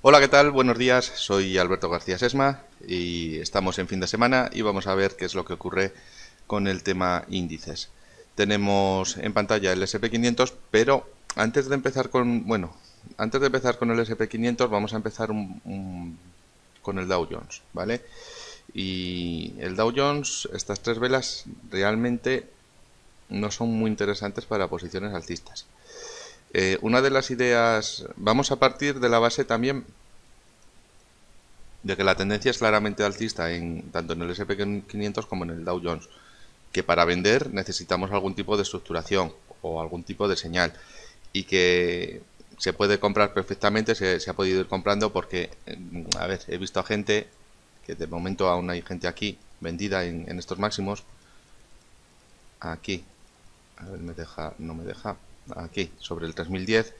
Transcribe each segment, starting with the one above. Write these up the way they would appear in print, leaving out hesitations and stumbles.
Hola, ¿qué tal? Buenos días, soy Alberto García Sesma y estamos en fin de semana y vamos a ver qué es lo que ocurre con el tema índices. Tenemos en pantalla el SP500, pero antes de empezar con el SP500 vamos a empezar con el Dow Jones, ¿vale? Y el Dow Jones, estas tres velas realmente no son muy interesantes para posiciones alcistas. Una de las ideas, vamos a partir de la base también de que la tendencia es claramente alcista tanto en el SP500 como en el Dow Jones, que para vender necesitamos algún tipo de estructuración o algún tipo de señal y que se puede comprar perfectamente, se ha podido ir comprando porque, a ver, he visto a gente, que de momento aún hay gente aquí vendida en estos máximos, aquí, a ver, no me deja, aquí, sobre el 3010,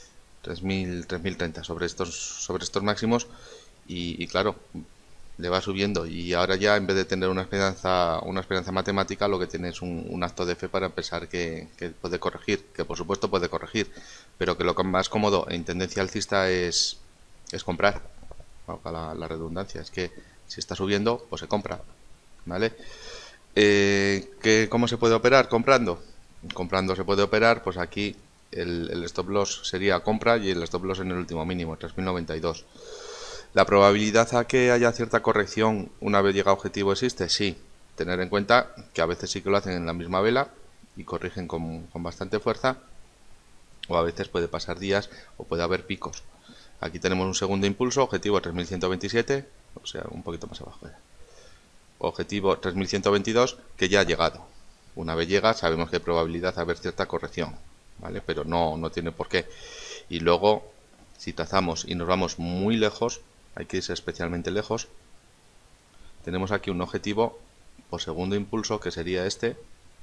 3030, sobre estos máximos, y claro, le va subiendo y ahora ya en vez de tener una esperanza matemática, lo que tiene es un acto de fe para pensar que puede corregir, que por supuesto puede corregir, pero que lo más cómodo en tendencia alcista es comprar, valga la redundancia, es que si está subiendo, pues se compra, ¿vale? ¿Cómo se puede operar? Comprando. Comprando se puede operar, pues aquí el stop loss sería compra y el stop loss en el último mínimo, 3092. ¿La probabilidad a que haya cierta corrección una vez llega a objetivo existe? Sí. Tener en cuenta que a veces sí que lo hacen en la misma vela y corrigen con bastante fuerza, o a veces puede pasar días o puede haber picos. Aquí tenemos un segundo impulso, objetivo 3127, o sea, un poquito más abajo. Objetivo 3122, que ya ha llegado. Una vez llega, sabemos que hay probabilidad de haber cierta corrección, ¿vale? Pero no tiene por qué. Y luego, si trazamos y nos vamos muy lejos, hay que irse especialmente lejos, tenemos aquí un objetivo por segundo impulso, que sería este,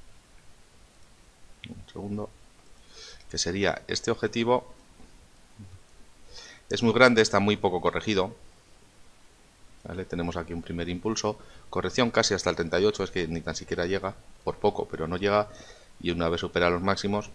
un segundo, que sería este objetivo. Es muy grande, está muy poco corregido, ¿vale? Tenemos aquí un primer impulso, corrección casi hasta el 38, es que ni tan siquiera llega, por poco, pero no llega, y una vez supera los máximos,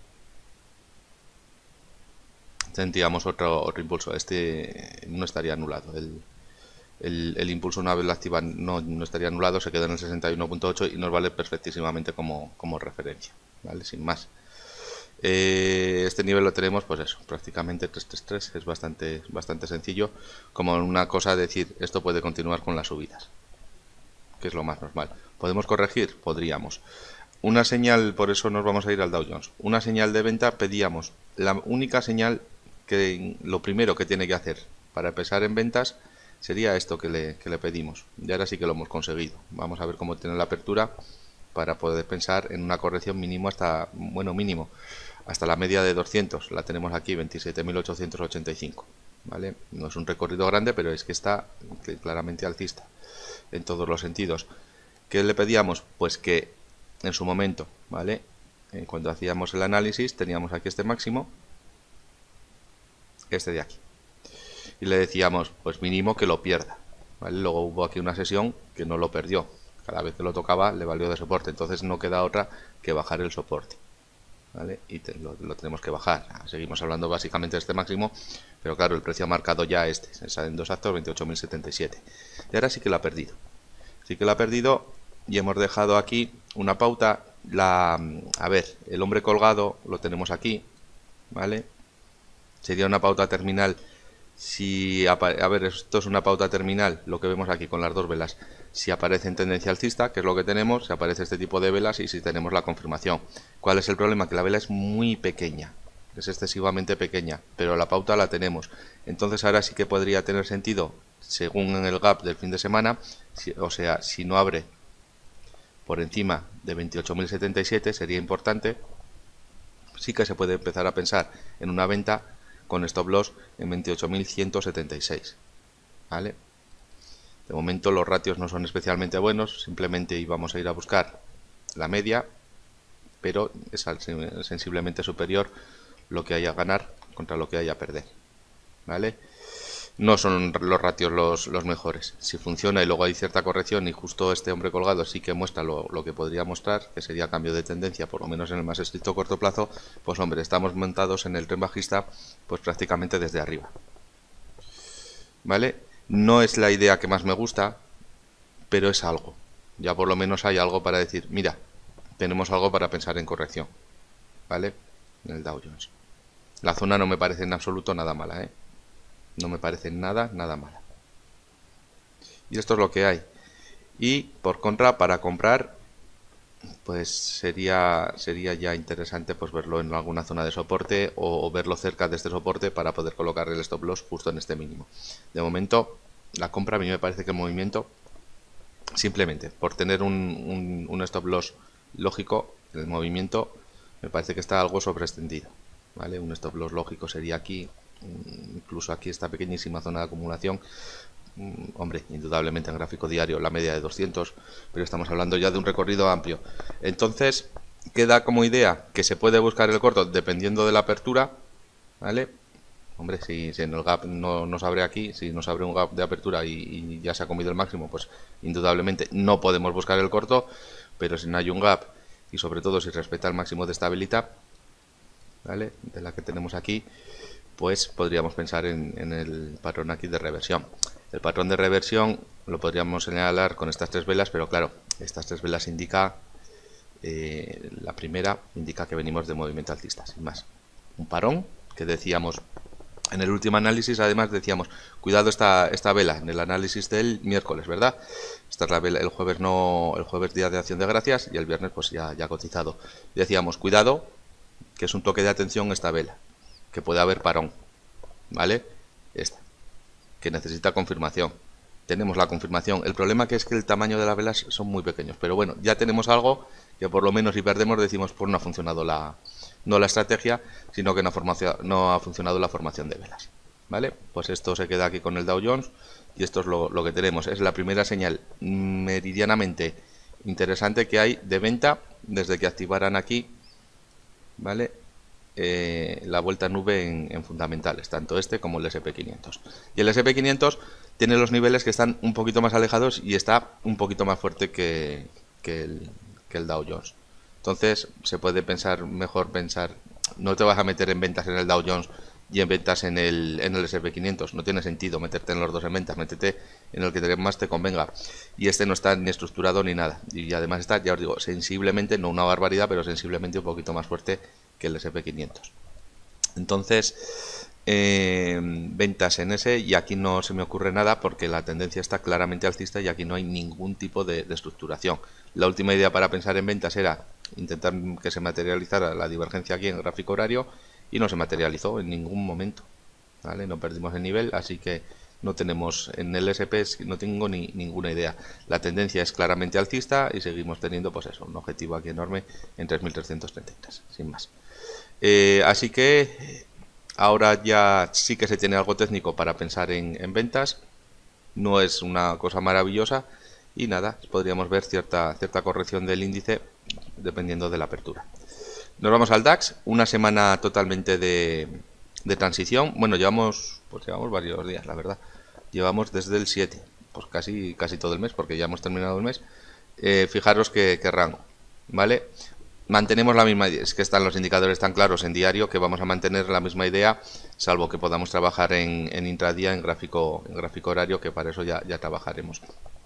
tendríamos otro impulso. Este no estaría anulado, el impulso una vez lo activan no estaría anulado, se queda en el 61.8 y nos vale perfectísimamente como referencia, ¿vale? Sin más. Este nivel lo tenemos, pues eso, prácticamente 333, es bastante sencillo, como una cosa decir, esto puede continuar con las subidas, que es lo más normal. ¿Podemos corregir? Podríamos. Una señal, por eso nos vamos a ir al Dow Jones, una señal de venta pedíamos, la única señal que lo primero que tiene que hacer para empezar en ventas sería esto que le pedimos, y ahora sí que lo hemos conseguido. Vamos a ver cómo tiene la apertura para poder pensar en una corrección mínimo mínimo hasta la media de 200, la tenemos aquí, 27.885, ¿vale? No es un recorrido grande, pero es que está claramente alcista en todos los sentidos. ¿Qué le pedíamos? Pues que en su momento, ¿vale? Cuando hacíamos el análisis teníamos aquí este máximo, este de aquí, y le decíamos, pues mínimo que lo pierda, ¿vale? Luego hubo aquí una sesión que no lo perdió, cada vez que lo tocaba le valió de soporte, entonces no queda otra que bajar el soporte, ¿vale? Y lo tenemos que bajar. Seguimos hablando básicamente de este máximo, pero claro, el precio ha marcado ya en dos actos 28.077, y ahora sí que lo ha perdido, y hemos dejado aquí una pauta. A ver, el hombre colgado lo tenemos aquí, ¿vale? Sería una pauta terminal. A ver, esto es una pauta terminal, lo que vemos aquí con las dos velas. Si aparece en tendencia alcista, que es lo que tenemos, si aparece este tipo de velas y si tenemos la confirmación. ¿Cuál es el problema? Que la vela es muy pequeña, es excesivamente pequeña, pero la pauta la tenemos. Entonces ahora sí que podría tener sentido, según en el gap del fin de semana, o sea, si no abre por encima de 28.077 sería importante. Sí que se puede empezar a pensar en una venta con stop loss en 28.176, ¿vale? De momento los ratios no son especialmente buenos, simplemente íbamos a ir a buscar la media, pero es sensiblemente superior lo que haya a ganar contra lo que haya a perder, ¿vale? No son los ratios los mejores. Si funciona y luego hay cierta corrección y justo este hombre colgado sí que muestra lo que podría mostrar, que sería cambio de tendencia, por lo menos en el más estricto corto plazo, pues hombre, estamos montados en el tren bajista pues prácticamente desde arriba. ¿vale? No es la idea que más me gusta, pero es algo. Ya por lo menos hay algo para decir, mira, tenemos algo para pensar en corrección, ¿vale? En el Dow Jones. La zona no me parece en absoluto nada mala, ¿eh? No me parece nada mala. Y esto es lo que hay. Y por contra, para comprar, pues sería ya interesante pues verlo en alguna zona de soporte o verlo cerca de este soporte para poder colocar el stop loss justo en este mínimo. De momento, la compra a mí me parece que el movimiento, simplemente por tener un stop loss lógico, el movimiento me parece que está algo sobreextendido, ¿vale? Un stop loss lógico sería aquí, incluso aquí esta pequeñísima zona de acumulación. Hombre, indudablemente en gráfico diario la media de 200, pero estamos hablando ya de un recorrido amplio. Entonces, queda como idea que se puede buscar el corto dependiendo de la apertura, ¿vale? Hombre, si en el gap no nos abre aquí, si nos abre un gap de apertura y ya se ha comido el máximo, pues indudablemente no podemos buscar el corto, pero si no hay un gap y sobre todo si respeta el máximo de estabilidad, ¿vale? De la que tenemos aquí, pues podríamos pensar en el patrón aquí de reversión. El patrón de reversión lo podríamos señalar con estas tres velas, pero claro, estas tres velas indica, la primera indica que venimos de movimiento alcista, sin más. Un parón, que decíamos en el último análisis, además decíamos, cuidado esta vela, en el análisis del miércoles, ¿verdad? Esta es la vela, el jueves día de acción de gracias y el viernes pues ya cotizado. Decíamos, cuidado, que es un toque de atención esta vela, que puede haber parón, ¿vale? Esta, que necesita confirmación. Tenemos la confirmación. El problema que es que el tamaño de las velas son muy pequeños, pero bueno, ya tenemos algo que por lo menos si perdemos decimos, pues no ha funcionado no la estrategia, sino que no ha funcionado la formación de velas, ¿vale? Pues esto se queda aquí con el Dow Jones y esto es lo que tenemos. Es la primera señal meridianamente interesante que hay de venta desde que activaran aquí, ¿vale? La vuelta nube en fundamentales, tanto este como el SP500. Y el SP500 tiene los niveles que están un poquito más alejados y está un poquito más fuerte que el Dow Jones. Entonces se puede mejor pensar, no te vas a meter en ventas en el Dow Jones y en ventas en el SP500, no tiene sentido meterte en los dos en ventas, métete en el que más te convenga. Y este no está ni estructurado ni nada, y además está, ya os digo, sensiblemente, no una barbaridad, pero sensiblemente un poquito más fuerte que el SP500. Entonces, ventas en ese, y aquí no se me ocurre nada porque la tendencia está claramente alcista y aquí no hay ningún tipo de estructuración. La última idea para pensar en ventas era intentar que se materializara la divergencia aquí en el gráfico horario y no se materializó en ningún momento, ¿vale? No perdimos el nivel, así que no tenemos en el SP, no tengo ninguna idea. La tendencia es claramente alcista y seguimos teniendo pues eso, un objetivo aquí enorme en 3.333, sin más. Así que ahora ya sí que se tiene algo técnico para pensar en ventas, no es una cosa maravillosa y nada, podríamos ver cierta corrección del índice dependiendo de la apertura. Nos vamos al DAX, una semana totalmente de transición. Bueno, llevamos varios días, la verdad. Llevamos desde el 7, pues casi todo el mes, porque ya hemos terminado el mes. Fijaros qué rango, ¿vale? Mantenemos la misma idea, es que están los indicadores tan claros en diario que vamos a mantener la misma idea, salvo que podamos trabajar en intradía, en gráfico horario, que para eso ya trabajaremos.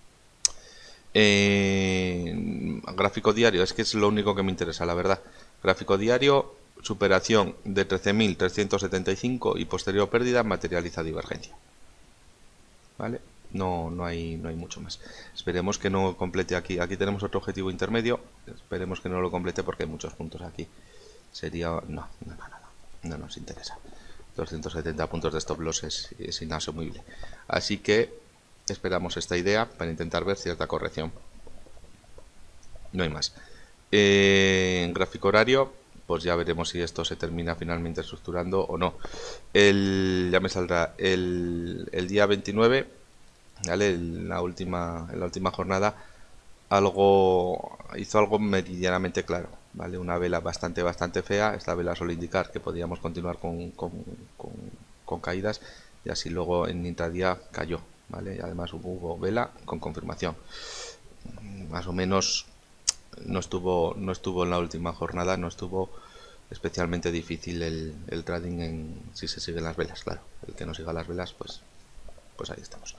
Gráfico diario, es que es lo único que me interesa, la verdad. Gráfico diario, superación de 13.375 y posterior pérdida materializa divergencia, ¿vale? No hay mucho más. Esperemos que no complete aquí. Aquí tenemos otro objetivo intermedio. Esperemos que no lo complete porque hay muchos puntos aquí. Sería... No nos interesa. 270 puntos de stop loss es inasumible. Así que esperamos esta idea para intentar ver cierta corrección. No hay más. En gráfico horario, pues ya veremos si esto se termina finalmente estructurando o no. Ya me saldrá el día 29, ¿vale? En la última jornada hizo algo meridianamente claro, ¿vale? Una vela bastante fea. Esta vela suele indicar que podríamos continuar con caídas y así luego en intradía cayó, ¿vale? Y además hubo vela con confirmación. Más o menos no estuvo en la última jornada, no estuvo especialmente difícil el trading si se siguen las velas, claro. El que no siga las velas, pues pues ahí estamos.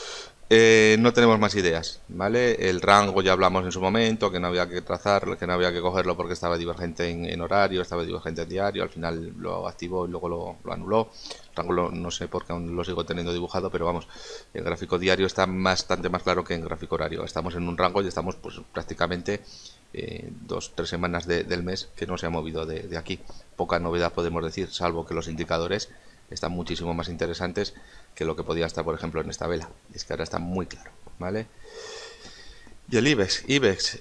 No tenemos más ideas, ¿vale? El rango ya hablamos en su momento, que no había que trazarlo, que no había que cogerlo porque estaba divergente en horario, estaba divergente en diario, al final lo activó y luego lo anuló. El rango no sé por qué aún lo sigo teniendo dibujado, pero vamos, el gráfico diario está bastante más claro que en gráfico horario. Estamos en un rango y estamos pues prácticamente 2-3 semanas del mes que no se ha movido de aquí. Poca novedad podemos decir, salvo que los indicadores están muchísimo más interesantes que lo que podía estar, por ejemplo, en esta vela. Es que ahora está muy claro, ¿vale? Y el IBEX,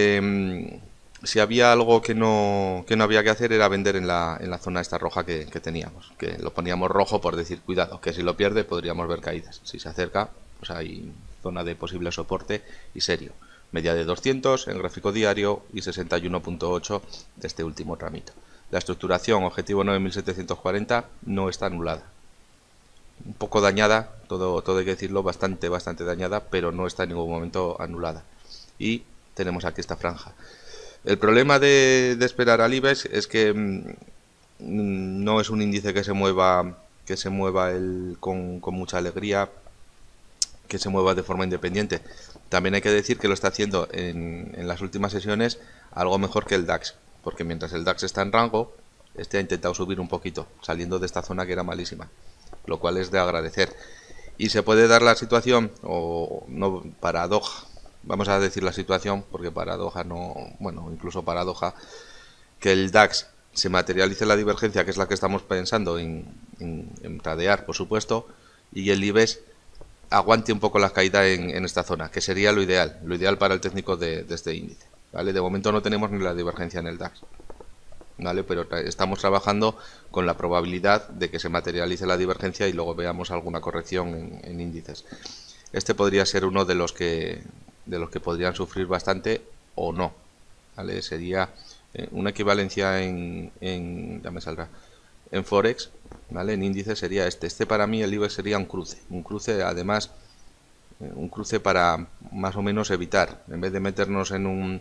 si había algo que no había que hacer era vender en la zona esta roja que teníamos, que lo poníamos rojo por decir, cuidado, que si lo pierde podríamos ver caídas. Si se acerca, pues hay zona de posible soporte y serio. Media de 200 en gráfico diario y 61.8 de este último tramito. La estructuración objetivo 9740 no está anulada. Un poco dañada, todo hay que decirlo, bastante dañada, pero no está en ningún momento anulada. Y tenemos aquí esta franja. El problema de esperar al IBEX es que no es un índice que se mueva con mucha alegría, que se mueva de forma independiente. También hay que decir que lo está haciendo en las últimas sesiones algo mejor que el DAX, porque mientras el DAX está en rango, este ha intentado subir un poquito, saliendo de esta zona que era malísima, lo cual es de agradecer. Y se puede dar la situación, o no, paradoja, vamos a decir la situación, porque paradoja no, bueno, incluso paradoja, que el DAX se materialice la divergencia, que es la que estamos pensando en tradear, por supuesto, y el IBEX aguante un poco la caída en esta zona, que sería lo ideal para el técnico de este índice, ¿vale? De momento no tenemos ni la divergencia en el DAX, ¿vale? Pero estamos trabajando con la probabilidad de que se materialice la divergencia y luego veamos alguna corrección en índices. Este podría ser uno de los que podrían sufrir bastante o no, ¿vale? Sería una equivalencia ya me saldrá, en Forex, ¿vale? En índice sería este para mí el IBEX sería un cruce además, un cruce para más o menos evitar, en vez de meternos en un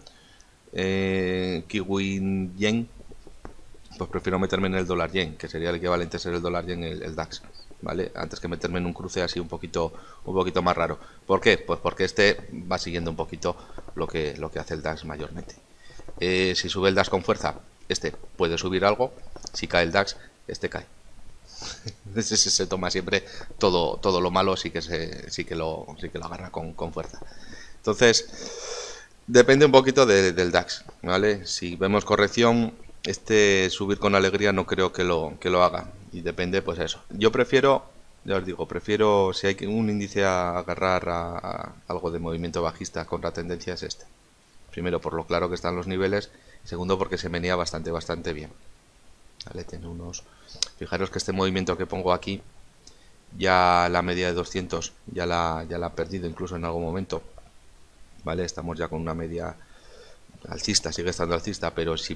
kiwi yen, pues prefiero meterme en el dólar yen, que sería el equivalente a ser el dólar yen el DAX, ¿vale? Antes que meterme en un cruce así un poquito más raro. ¿Por qué? Pues porque este va siguiendo un poquito lo que hace el DAX mayormente. Si sube el DAX con fuerza, este puede subir algo. Si cae el DAX, este cae. Se toma siempre todo lo malo, sí que lo agarra con fuerza. Entonces, depende un poquito del DAX, ¿vale? Si vemos corrección, subir con alegría no creo que lo haga. Y depende, pues eso. Yo prefiero, ya os digo, si hay un índice a agarrar a algo de movimiento bajista contra tendencia es este. Primero, por lo claro que están los niveles. Y segundo, porque se menea bastante bien. ¿Vale? Tiene fijaros que este movimiento que pongo aquí, ya la media de 200 ya la ha perdido incluso en algún momento. ¿Vale? Estamos ya con una media alcista, sigue estando alcista, pero si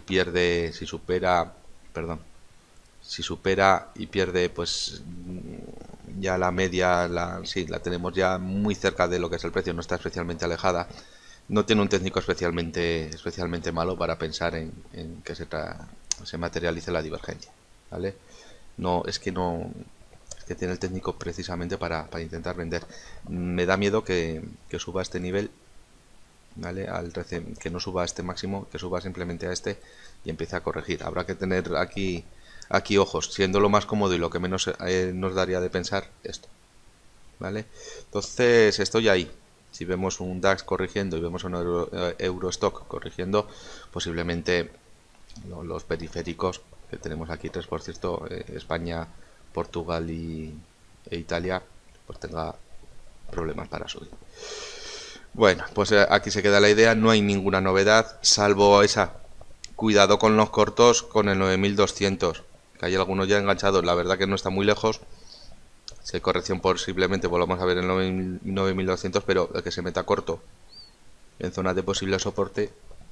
supera y pierde, pues ya la media la tenemos ya muy cerca de lo que es el precio, no está especialmente alejada. No tiene un técnico especialmente malo para pensar en que se materialice la divergencia, ¿vale? Es que tiene el técnico precisamente para intentar vender. Me da miedo que suba a este nivel, ¿vale? Que no suba a este máximo, que suba simplemente a este y empiece a corregir. Habrá que tener aquí ojos, siendo lo más cómodo y lo que menos nos daría de pensar esto, ¿vale? Entonces estoy ahí. Si vemos un DAX corrigiendo y vemos un Eurostock corrigiendo, posiblemente los periféricos que tenemos aquí, tres por cierto, España, Portugal e Italia, pues tenga problemas para subir. Bueno, pues aquí se queda la idea, no hay ninguna novedad, salvo esa, cuidado con los cortos con el 9200, que hay algunos ya enganchados, la verdad que no está muy lejos. Si hay corrección posiblemente volvamos a ver el 9200, pero el que se meta corto en zona de posible soporte,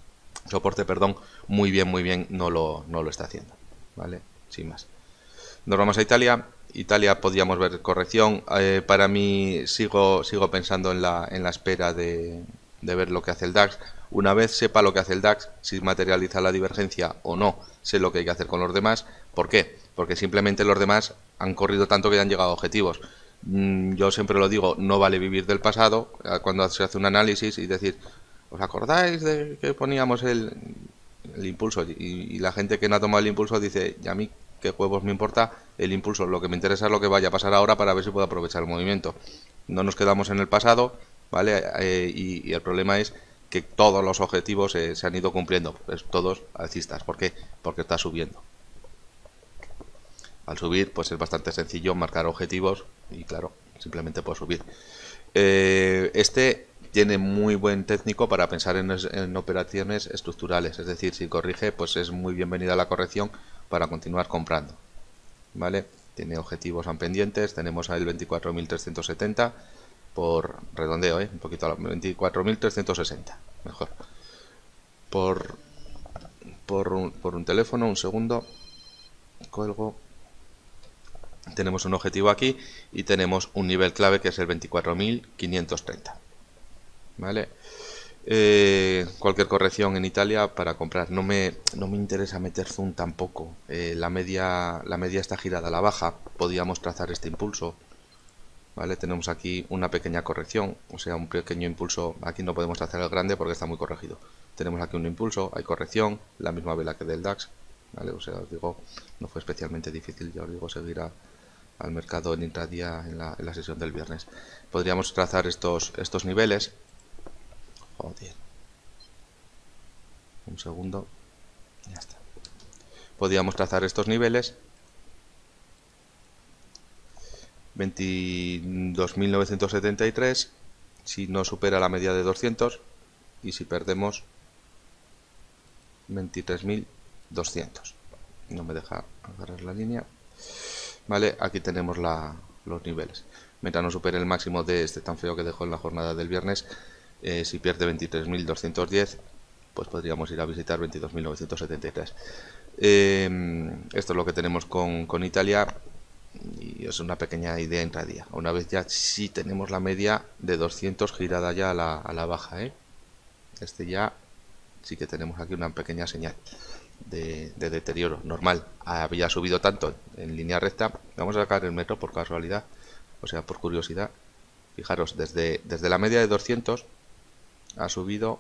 muy bien no lo está haciendo, ¿vale? Sin más. Nos vamos a Italia. Italia podríamos ver corrección. Para mí sigo pensando en la espera de ver lo que hace el DAX. Una vez sepa lo que hace el DAX, si materializa la divergencia o no, sé lo que hay que hacer con los demás. ¿Por qué? Porque simplemente los demás han corrido tanto que ya han llegado a objetivos. Yo siempre lo digo, no vale vivir del pasado cuando se hace un análisis y decir, ¿os acordáis de que poníamos el impulso? Y la gente que no ha tomado el impulso dice, y a mí qué huevos me importa el impulso, lo que me interesa es lo que vaya a pasar ahora para ver si puedo aprovechar el movimiento. No nos quedamos en el pasado, ¿vale? Y el problema es que todos los objetivos se han ido cumpliendo, pues todos alcistas. ¿Por qué? Porque está subiendo. Al subir, pues es bastante sencillo marcar objetivos y claro, simplemente por subir. Este tiene muy buen técnico para pensar en operaciones estructurales, es decir, si corrige, pues es muy bienvenida la corrección para continuar comprando. ¿Vale? Tiene objetivos en pendientes, tenemos ahí el 24.370 por redondeo, un poquito a 24.360, mejor. Por un teléfono, un segundo, cuelgo. Tenemos un objetivo aquí y tenemos un nivel clave que es el 24.530. ¿Vale? Cualquier corrección en Italia para comprar. No me interesa meter zoom tampoco. La media está girada a la baja. Podríamos trazar este impulso. ¿Vale? Tenemos aquí una pequeña corrección, o sea, un pequeño impulso. Aquí no podemos trazar el grande porque está muy corregido. Tenemos aquí un impulso, hay corrección, la misma vela que del DAX. ¿Vale? O sea, os digo, no fue especialmente difícil, ya os digo, seguir al mercado en intradía en la sesión del viernes. Podríamos trazar estos niveles. Joder. Un segundo. Ya está. Podríamos trazar estos niveles. 22.973. Si no supera la media de 200. Y si perdemos 23.200. No me deja agarrar la línea. Vale, aquí tenemos los niveles. Mientras no supere el máximo de este tan feo que dejó en la jornada del viernes, si pierde 23.210, pues podríamos ir a visitar 22.973. Esto es lo que tenemos con Italia y es una pequeña idea intradía. Una vez ya sí tenemos la media de 200 girada ya a la baja. Este ya sí que tenemos aquí una pequeña señal de deterioro normal. Había subido tanto en línea recta. Vamos a sacar el metro por casualidad, o sea, por curiosidad. Fijaros, desde la media de 200 ha subido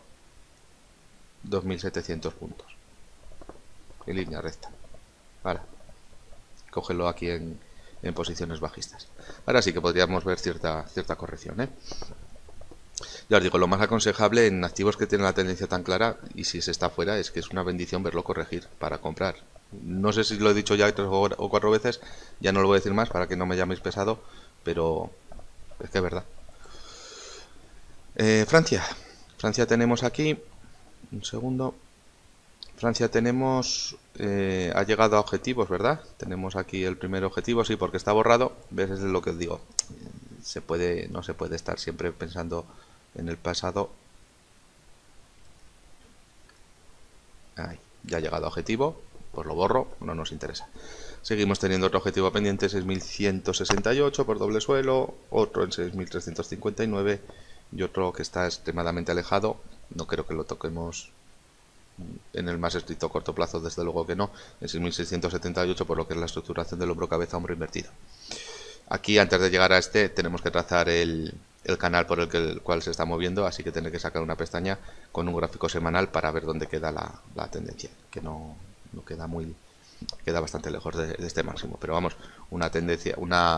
2.700 puntos en línea recta. Vale, cógelo aquí en posiciones bajistas. Ahora sí que podríamos ver cierta corrección, Ya os digo, lo más aconsejable en activos que tienen la tendencia tan clara, y si se está fuera, es que es una bendición verlo corregir para comprar. No sé si lo he dicho ya 3 o 4 veces, ya no lo voy a decir más para que no me llaméis pesado, pero es que es verdad. Francia tenemos aquí, un segundo. Francia tenemos, ha llegado a objetivos, ¿verdad? Tenemos aquí el primer objetivo, sí, porque está borrado. ¿Ves? Es lo que os digo. No se puede estar siempre pensando en el pasado. Ahí, ya ha llegado a objetivo, pues lo borro, no nos interesa. Seguimos teniendo otro objetivo pendiente, 6.168 por doble suelo, otro en 6.359 y otro que está extremadamente alejado. No creo que lo toquemos en el más estricto corto plazo, desde luego que no, en 6.678 por lo que es la estructuración del hombro cabeza hombro invertido. Aquí, antes de llegar a este, tenemos que trazar el canal por el cual se está moviendo, así que tendré que sacar una pestaña con un gráfico semanal para ver dónde queda la tendencia, que no queda queda bastante lejos de este máximo, pero vamos, una tendencia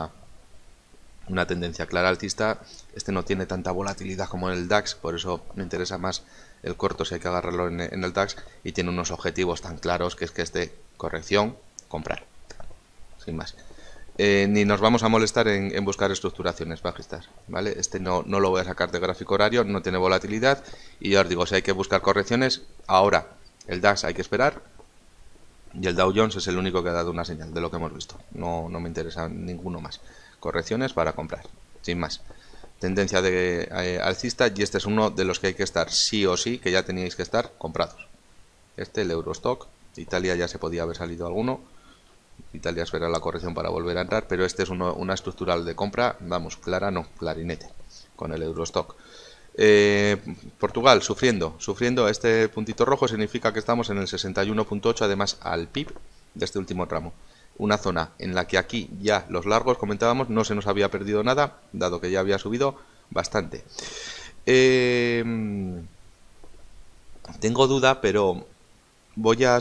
clara alcista. Este no tiene tanta volatilidad como el DAX, por eso me interesa más el corto si hay que agarrarlo en el DAX, y tiene unos objetivos tan claros que es que es de corrección, comprar, sin más. Ni nos vamos a molestar en buscar estructuraciones bajistas, ¿vale? Este no lo voy a sacar de gráfico horario, no tiene volatilidad, y ya os digo, si hay que buscar correcciones, ahora el DAX hay que esperar, y el Dow Jones es el único que ha dado una señal de lo que hemos visto. No me interesa ninguno más. Correcciones para comprar, sin más. Tendencia de alcista, y este es uno de los que hay que estar sí o sí, que ya teníais que estar comprados. El Eurostock, Italia ya se podía haber salido alguno. Italia espera la corrección para volver a entrar, pero este es una estructural de compra, vamos, clara no, clarinete, con el Eurostock. Portugal sufriendo, este puntito rojo significa que estamos en el 61.8, además al PIB de este último tramo. una zona en la que aquí ya los largos, comentábamos, no se nos había perdido nada, dado que ya había subido bastante. Tengo duda, pero voy a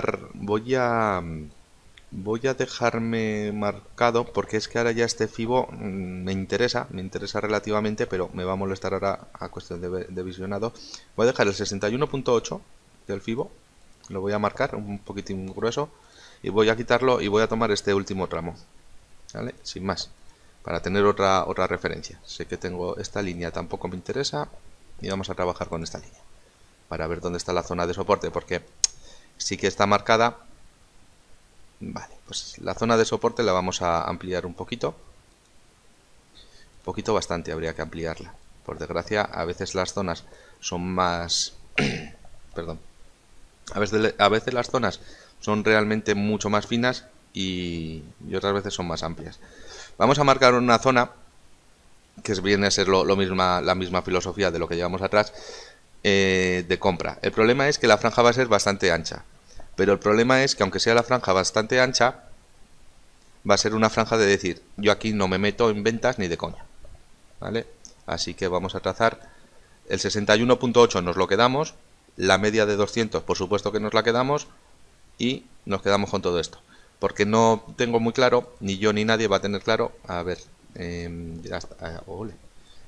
dejarme marcado, porque es que ahora ya este FIBO me interesa relativamente, pero me va a molestar ahora a cuestión de visionado. Voy a dejar el 61.8 del FIBO, lo voy a marcar un poquitín grueso, y voy a quitarlo y voy a tomar este último tramo, ¿vale? Sin más, para tener otra referencia. Sé que tengo esta línea, tampoco me interesa, y vamos a trabajar con esta línea para ver dónde está la zona de soporte, porque sí que está marcada. Vale, pues la zona de soporte la vamos a ampliar un poquito, bastante, habría que ampliarla. Por desgracia, a veces las zonas son más perdón, a veces las zonas son realmente mucho más finas y otras veces son más amplias. Vamos a marcar una zona que viene a ser la misma filosofía de lo que llevamos atrás, de compra. El problema es que la franja va a ser bastante ancha, pero el problema es que aunque sea la franja bastante ancha, va a ser una franja de decir, yo aquí no me meto en ventas ni de coña, ¿vale? Así que vamos a trazar el 61.8, nos lo quedamos, la media de 200 por supuesto que nos la quedamos, y nos quedamos con todo esto, porque no tengo muy claro, ni yo ni nadie va a tener claro. A ver, ya está, ole.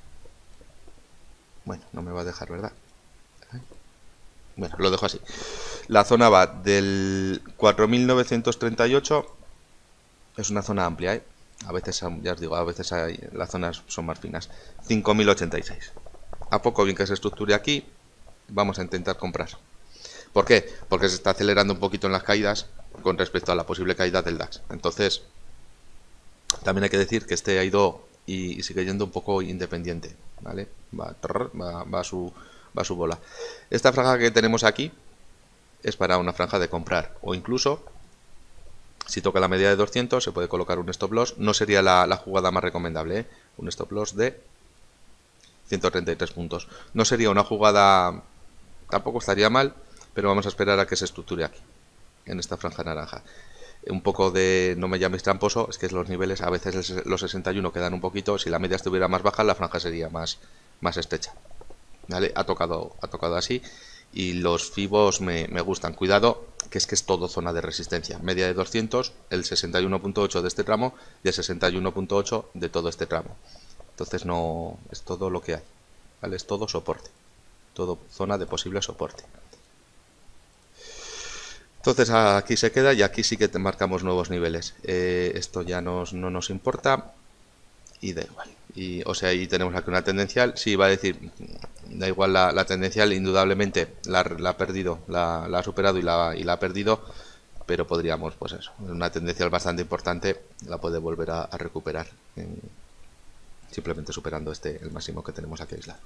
Bueno, no me va a dejar, ¿verdad? Bueno, lo dejo así. La zona va del 4.938, es una zona amplia, ¿eh? A veces, ya os digo, a veces las zonas son más finas. 5.086. A poco bien que se estructure aquí, vamos a intentar comprar. ¿Por qué? Porque se está acelerando un poquito en las caídas con respecto a la posible caída del DAX. Entonces, también hay que decir que este ha ido y sigue yendo un poco independiente, ¿vale? Va a su bola. Esta franja que tenemos aquí es para una franja de comprar, o incluso si toca la media de 200 se puede colocar un stop loss. No sería la jugada más recomendable, ¿eh? Un stop loss de 133 puntos. No sería una jugada, tampoco estaría mal, pero vamos a esperar a que se estructure aquí, en esta franja naranja. Un poco de, no me llaméis tramposo, es que los niveles, a veces los 61 quedan un poquito, si la media estuviera más baja, la franja sería más estrecha, ¿vale? Ha tocado así, y los fibos me gustan. Cuidado, que es todo zona de resistencia. Media de 200, el 61.8 de este tramo y el 61.8 de todo este tramo. Entonces no es todo lo que hay, ¿vale? Es todo soporte, todo zona de posible soporte. Entonces aquí se queda, y aquí sí que marcamos nuevos niveles. Esto ya no nos importa y da igual. O sea, ahí tenemos aquí una tendencial. Sí, va a decir, da igual la tendencial, indudablemente la ha perdido, la ha superado y la ha perdido, pero podríamos, pues eso, una tendencial bastante importante, la puede volver a recuperar, simplemente superando el máximo que tenemos aquí aislado.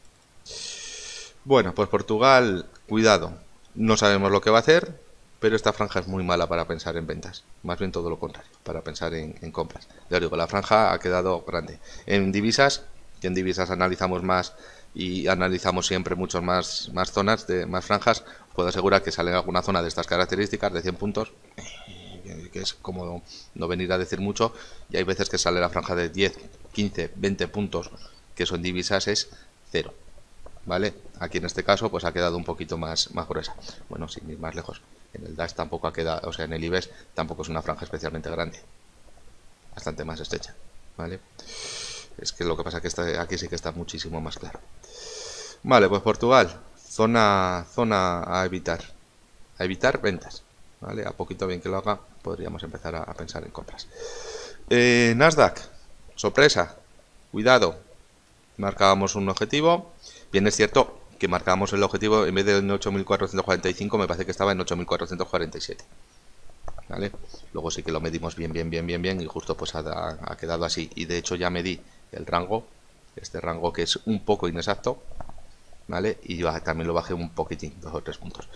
Bueno, pues Portugal, cuidado, no sabemos lo que va a hacer, pero esta franja es muy mala para pensar en ventas, más bien todo lo contrario, para pensar en compras. Ya digo, la franja ha quedado grande. En divisas, que en divisas analizamos más y analizamos siempre muchos más zonas, más franjas, puedo asegurar que sale alguna zona de estas características de 100 puntos, que es como no venir a decir mucho, y hay veces que sale la franja de 10, 15, 20 puntos, que eso en divisas es 0. ¿Vale? Aquí en este caso pues ha quedado un poquito más gruesa. Bueno, sin ir más lejos, en el DAX tampoco ha quedado, o sea, en el IBEX tampoco es una franja especialmente grande, bastante más estrecha, ¿vale? Es que lo que pasa es que aquí sí que está muchísimo más claro. Vale, pues Portugal, zona a evitar ventas, ¿vale? A poquito bien que lo haga, podríamos empezar a pensar en compras. Nasdaq, sorpresa, cuidado, marcábamos un objetivo. Bien, es cierto que marcábamos el objetivo, en vez de en 8.445, me parece que estaba en 8.447. ¿Vale? Luego sí que lo medimos bien, y justo pues ha quedado así. Y de hecho ya medí el rango, este rango que es un poco inexacto, ¿vale? Y yo también lo bajé un poquitín, 2 o 3 puntos.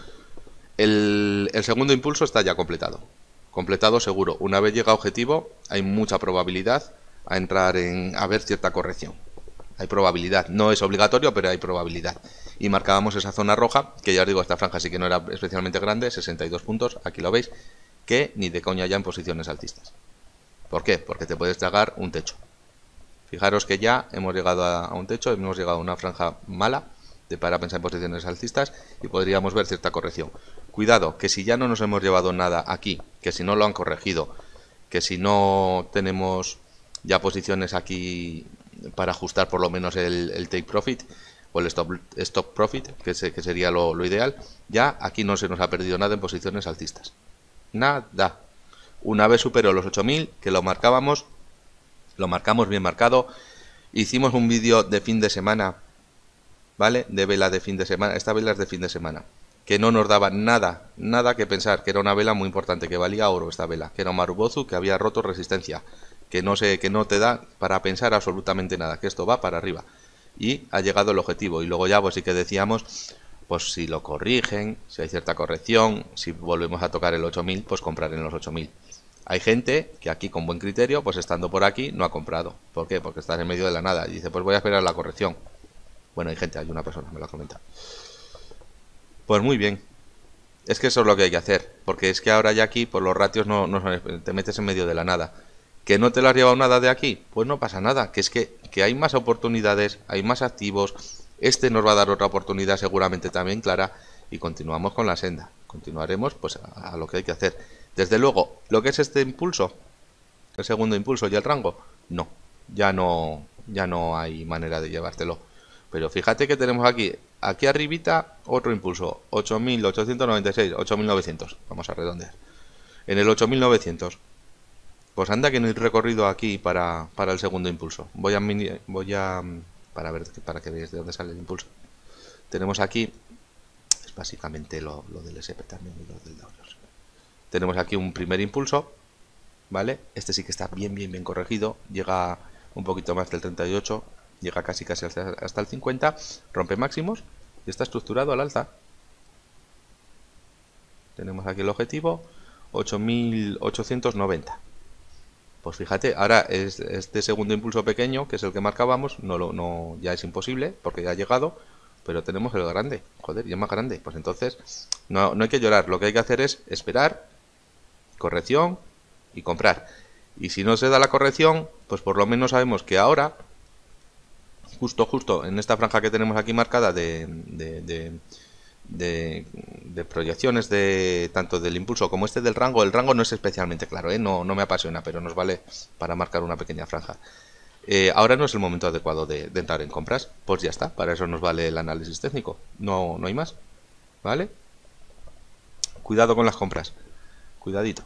El segundo impulso está ya completado seguro. Una vez llega a objetivo, hay mucha probabilidad a entrar a ver cierta corrección. Hay probabilidad, no es obligatorio, pero hay probabilidad. Y marcábamos esa zona roja, que ya os digo, esta franja sí que no era especialmente grande, 62 puntos, aquí lo veis, que ni de coña ya en posiciones alcistas. ¿Por qué? Porque te puedes tragar un techo. Fijaros que ya hemos llegado a un techo, hemos llegado a una franja mala para pensar en posiciones alcistas y podríamos ver cierta corrección. Cuidado, que si ya no nos hemos llevado nada aquí, que si no lo han corregido, que si no tenemos ya posiciones aquí para ajustar por lo menos el take profit o el stop profit, que sería lo ideal, ya aquí no se nos ha perdido nada en posiciones alcistas. Nada. Una vez superó los 8000, que lo marcamos bien marcado, hicimos un vídeo de fin de semana, ¿vale? De vela de fin de semana, esta vela es de fin de semana, que no nos daba nada que pensar, que era una vela muy importante, que valía oro esta vela, que era un Marubozu, que había roto resistencia, que no te da para pensar absolutamente nada, que esto va para arriba. Y ha llegado el objetivo, y luego ya pues sí que decíamos, pues si lo corrigen, si hay cierta corrección, si volvemos a tocar el 8000, pues comprar en los 8000. Hay gente que aquí con buen criterio, pues estando por aquí, no ha comprado. ¿Por qué? Porque está en medio de la nada y dice, pues voy a esperar la corrección. Bueno, hay una persona, me lo ha comentado. Pues muy bien. Es que eso es lo que hay que hacer, porque es que ahora ya aquí, por los ratios, no te metes en medio de la nada. ¿Que no te lo has llevado nada de aquí? Pues no pasa nada, que es que hay más oportunidades, hay más activos, este nos va a dar otra oportunidad seguramente también clara y continuamos con la senda. Continuaremos pues a lo que hay que hacer. Desde luego, lo que es este impulso, el segundo impulso y el rango, ya no hay manera de llevártelo. Pero fíjate que tenemos aquí arribita otro impulso, 8896, 8900, vamos a redondear. En el 8900, pues anda que no hay recorrido aquí para el segundo impulso. Voy a para que veáis de dónde sale el impulso. Tenemos aquí, es básicamente lo del SP también y lo del Dow Jones. Tenemos aquí un primer impulso, ¿vale? Este sí que está bien corregido, llega un poquito más del 38, llega casi hasta el 50, rompe máximos y está estructurado al alza. Tenemos aquí el objetivo, 8890. Pues fíjate, ahora este segundo impulso pequeño, que es el que marcábamos, ya es imposible porque ya ha llegado, pero tenemos el grande, joder, y es más grande. Pues entonces no hay que llorar, lo que hay que hacer es esperar, corrección y comprar. Y si no se da la corrección, pues por lo menos sabemos que ahora, justo en esta franja que tenemos aquí marcada de proyecciones de tanto del impulso como del rango, el rango no es especialmente claro, no me apasiona, pero nos vale para marcar una pequeña franja. Ahora no es el momento adecuado de entrar en compras, pues ya está, para eso nos vale el análisis técnico, no hay más, ¿vale? Cuidado con las compras, cuidadito.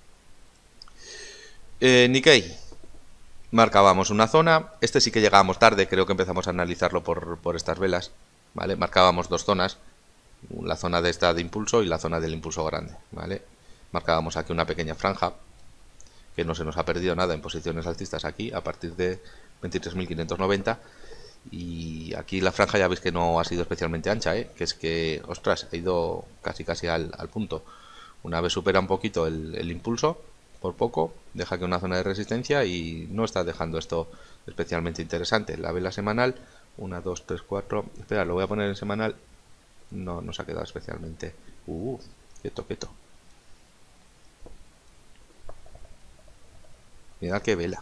Nikkei, marcábamos una zona, sí que llegábamos tarde, creo que empezamos a analizarlo por estas velas, ¿vale? Marcábamos dos zonas, la zona de esta de impulso y la zona del impulso grande, ¿vale? Marcábamos aquí una pequeña franja, que no se nos ha perdido nada en posiciones alcistas aquí, a partir de 23.590, y aquí la franja ya veis que no ha sido especialmente ancha, que es que, ostras, ha ido casi al punto. Una vez supera un poquito el impulso, por poco, deja que una zona de resistencia y no está dejando esto especialmente interesante. La vela semanal, 1, 2, 3, 4, espera, lo voy a poner en semanal, no se ha quedado especialmente, quieto. Mirad qué vela.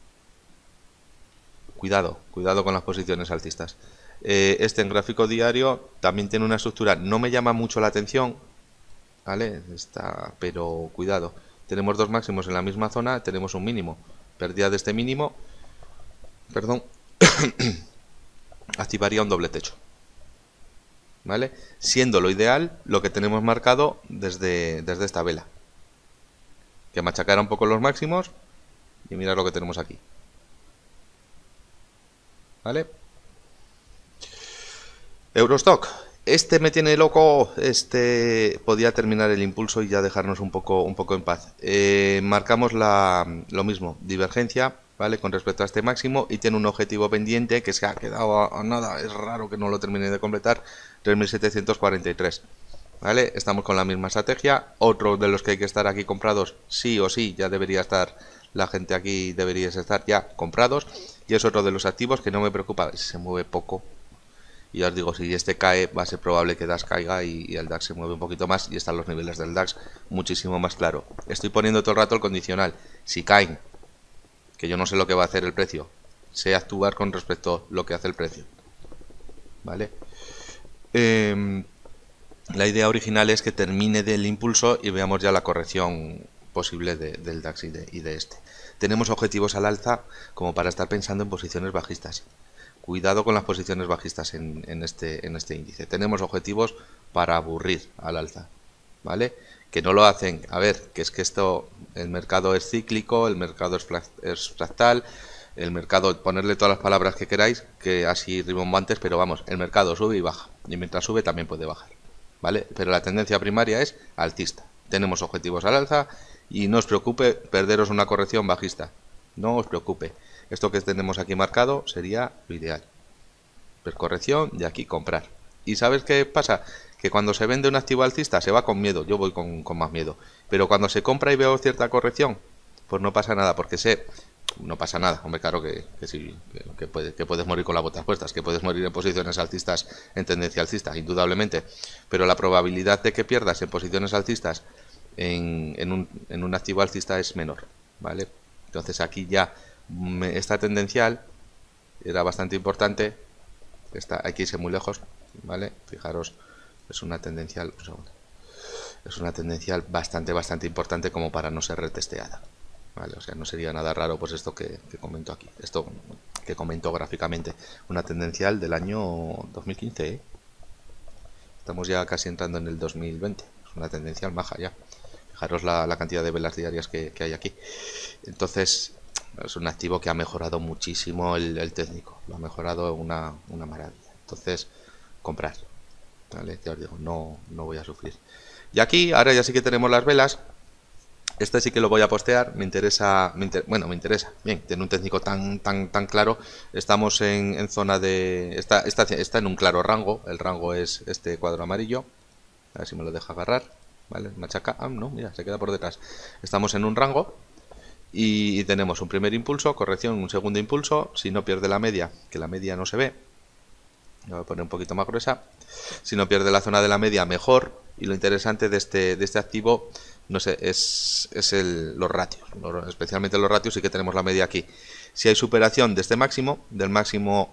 Cuidado con las posiciones alcistas. En gráfico diario también tiene una estructura, no me llama mucho la atención, ¿vale? Pero cuidado. Tenemos dos máximos en la misma zona, tenemos un mínimo. Pérdida de este mínimo, activaría un doble techo, ¿vale? Siendo lo ideal lo que tenemos marcado desde esta vela, que machacara un poco los máximos y mirad lo que tenemos aquí, ¿vale? Eurostock, me tiene loco, podía terminar el impulso y ya dejarnos un poco en paz. Marcamos lo mismo, divergencia, ¿vale? Con respecto a este máximo, y tiene un objetivo pendiente que se ha quedado a nada, es raro que no lo termine de completar, 3.743, ¿vale? Estamos con la misma estrategia, otro de los que hay que estar aquí comprados, sí o sí, ya debería estar, la gente aquí debería estar ya comprados, y es otro de los activos que no me preocupa, se mueve poco, Y ya os digo, si este cae, va a ser probable que DAX caiga y el DAX se mueve un poquito más y están los niveles del DAX muchísimo más claro. Estoy poniendo todo el rato el condicional. Si caen, que yo no sé lo que va a hacer el precio, sé actuar con respecto a lo que hace el precio. ¿Vale? La idea original es que termine del impulso y veamos ya la corrección posible del DAX y de este. Tenemos objetivos al alza como para estar pensando en posiciones bajistas. Cuidado con las posiciones bajistas en este índice. Tenemos objetivos para aburrir al alza, ¿vale? Que no lo hacen. A ver, que es que el mercado es cíclico, el mercado es fractal, el mercado, ponerle todas las palabras que queráis, que así rimbombantes, pero vamos, el mercado sube y baja. Y mientras sube también puede bajar, ¿vale? Pero la tendencia primaria es alcista. Tenemos objetivos al alza y no os preocupe perderos una corrección bajista. No os preocupe. Esto que tenemos aquí marcado sería lo ideal. Ver corrección y aquí comprar. ¿Y sabes qué pasa? Que cuando se vende un activo alcista se va con miedo. Yo voy con más miedo. Pero cuando se compra y veo cierta corrección, pues no pasa nada. Porque sé... No pasa nada. Hombre, claro que sí. Que puedes morir con las botas puestas. Que puedes morir en posiciones alcistas en tendencia alcista. Indudablemente. Pero la probabilidad de que pierdas en posiciones alcistas en un activo alcista es menor. ¿Vale? Entonces aquí ya... Esta tendencial era bastante importante. Hay que irse muy lejos, ¿vale? Fijaros, es una tendencial, un segundo, es una tendencial bastante importante como para no ser retesteada, ¿vale? O sea, no sería nada raro pues esto que comento aquí, esto que comento gráficamente, una tendencial del año 2015, ¿eh? Estamos ya casi entrando en el 2020, es una tendencial maja ya. Fijaros la cantidad de velas diarias que hay aquí. Entonces, es un activo que ha mejorado muchísimo el técnico, lo ha mejorado una maravilla. Entonces, comprar, ¿vale? Ya os digo, no voy a sufrir. Y aquí, ahora ya sí que tenemos las velas. Este sí que lo voy a postear, me interesa, bueno, me interesa. Bien, tiene un técnico tan claro. Estamos en zona de... Está en un claro rango, el rango es este cuadro amarillo. A ver si me lo deja agarrar, ¿vale? Machaca, no, mira, se queda por detrás. Estamos en un rango. Y tenemos un primer impulso, corrección, un segundo impulso. Si no pierde la media, que la media no se ve, lo voy a poner un poquito más gruesa. Si no pierde la zona de la media, mejor. Y lo interesante de este activo, no sé, es los ratios. Especialmente los ratios, sí que tenemos la media aquí. Si hay superación de este máximo, del máximo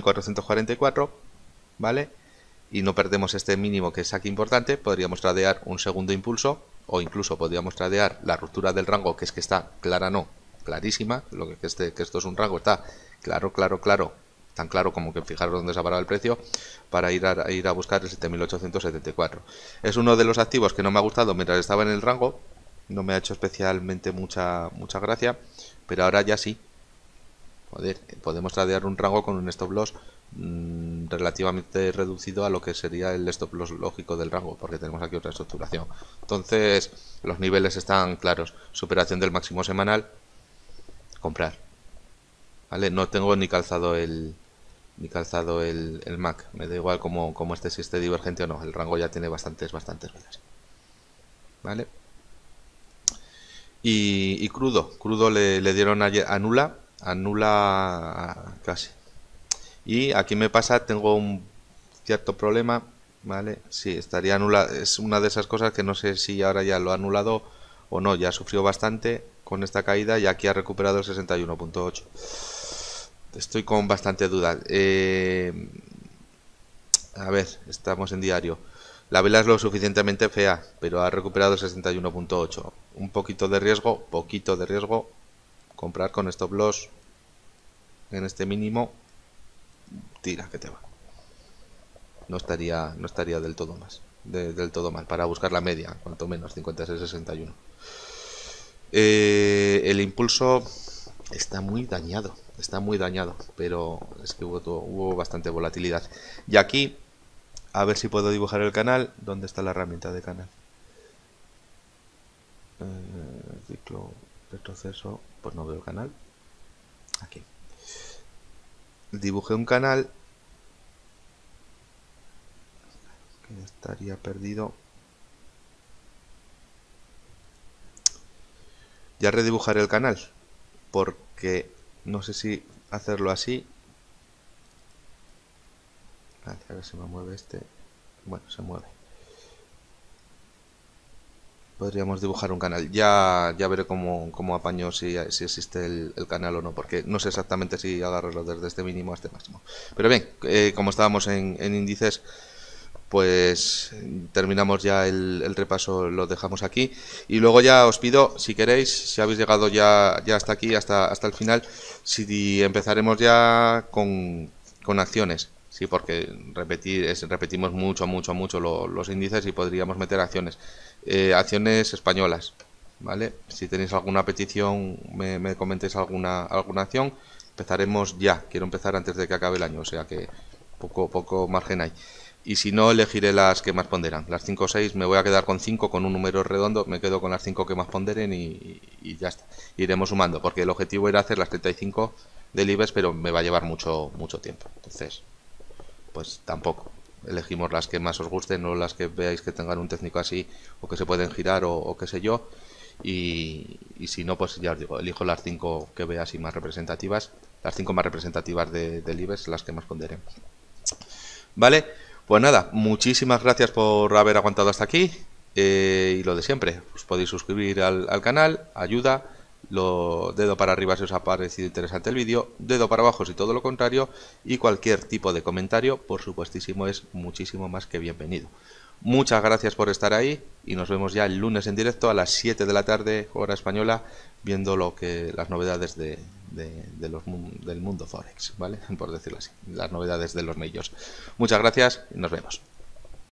7444, ¿vale? Y no perdemos este mínimo que es aquí importante, podríamos tradear un segundo impulso. O incluso podríamos tradear la ruptura del rango, que es que está clara, no, clarísima, que esto es un rango, está claro, tan claro como que fijaros dónde se ha parado el precio, para ir a buscar el 7874. Es uno de los activos que no me ha gustado mientras estaba en el rango, no me ha hecho especialmente mucha gracia, pero ahora ya sí. Joder, podemos tradear un rango con un stop loss relativamente reducido a lo que sería el stop loss lógico del rango, porque tenemos aquí otra estructuración. Entonces los niveles están claros. Superación del máximo semanal, comprar, ¿vale? No tengo ni calzado el MAC, me da igual como si esté divergente o no, el rango ya tiene bastantes velas, ¿vale? Y crudo le dieron anula casi. Y aquí me pasa, tengo un cierto problema, ¿vale? Sí, estaría anulado. Es una de esas cosas que no sé si ahora ya lo ha anulado o no. Ya sufrió bastante con esta caída y aquí ha recuperado el 61.8. Estoy con bastante duda. A ver, estamos en diario. La vela es lo suficientemente fea, pero ha recuperado el 61.8. Un poquito de riesgo, comprar con stop loss en este mínimo. Tira, que te va. No estaría del todo mal para buscar la media, cuanto menos 56-61. El impulso está muy dañado, pero es que hubo bastante volatilidad. Y aquí, a ver si puedo dibujar el canal. ¿Dónde está la herramienta de canal? Ciclo, retroceso, pues no veo el canal. Aquí. Dibujé un canal que estaría perdido. Ya redibujaré el canal, porque no sé si hacerlo así. Vale, a ver si me mueve este. Bueno, se mueve. Podríamos dibujar un canal. Ya veré cómo apaño si existe el canal o no, porque no sé exactamente si agarrarlo desde este mínimo a este máximo. Pero bien, como estábamos en índices, pues terminamos ya el repaso, lo dejamos aquí. Y luego ya os pido, si queréis, si habéis llegado ya hasta aquí, hasta el final, si empezaremos ya con acciones. Sí, porque repetimos mucho los índices y podríamos meter acciones. Acciones españolas, ¿vale? Si tenéis alguna petición, me comentéis alguna acción, empezaremos ya. Quiero empezar antes de que acabe el año, o sea que poco margen hay. Y si no, elegiré las que más ponderan. Las 5 o 6, me voy a quedar con 5, con un número redondo, me quedo con las 5 que más ponderen y ya está. Iremos sumando, porque el objetivo era hacer las 35 del IBEX, pero me va a llevar mucho tiempo. Entonces, pues tampoco. Elegimos las que más os gusten, no las que veáis que tengan un técnico así o que se pueden girar o qué sé yo. Y si no, pues ya os digo, elijo las 5 que vea así más representativas. Las 5 más representativas del IBEX, las que más ponderen. Vale, pues nada, muchísimas gracias por haber aguantado hasta aquí. Y lo de siempre, os podéis suscribir al canal, ayuda, dedo para arriba si os ha parecido interesante el vídeo, dedo para abajo si todo lo contrario, y cualquier tipo de comentario, por supuestísimo, es muchísimo más que bienvenido. Muchas gracias por estar ahí y nos vemos ya el lunes en directo a las 7 de la tarde, hora española, viendo las novedades del mundo Forex, ¿vale? Por decirlo así, las novedades de los medios. Muchas gracias y nos vemos.